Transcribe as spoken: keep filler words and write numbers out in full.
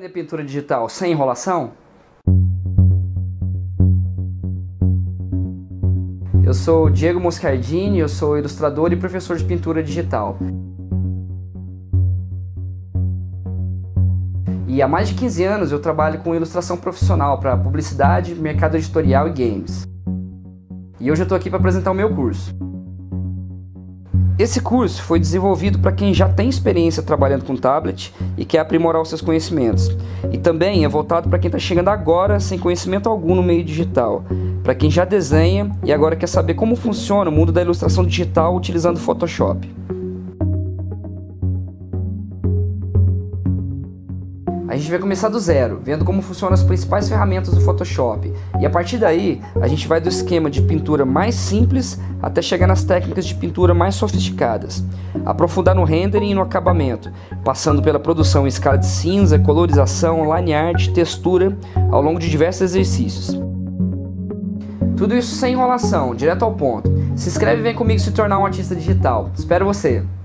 aprender pintura digital sem enrolação? Eu sou Diego Moscardini, eu sou ilustrador e professor de pintura digital. E há mais de quinze anos eu trabalho com ilustração profissional para publicidade, mercado editorial e games. E hoje eu estou aqui para apresentar o meu curso. Esse curso foi desenvolvido para quem já tem experiência trabalhando com tablet e quer aprimorar os seus conhecimentos. E também é voltado para quem está chegando agora sem conhecimento algum no meio digital. Para quem já desenha e agora quer saber como funciona o mundo da ilustração digital utilizando Photoshop. A gente vai começar do zero, vendo como funcionam as principais ferramentas do Photoshop. E a partir daí, a gente vai do esquema de pintura mais simples até chegar nas técnicas de pintura mais sofisticadas. Aprofundar no rendering e no acabamento, passando pela produção em escala de cinza, colorização, line art, textura, ao longo de diversos exercícios. Tudo isso sem enrolação, direto ao ponto. Se inscreve e vem comigo se tornar um artista digital. Espero você!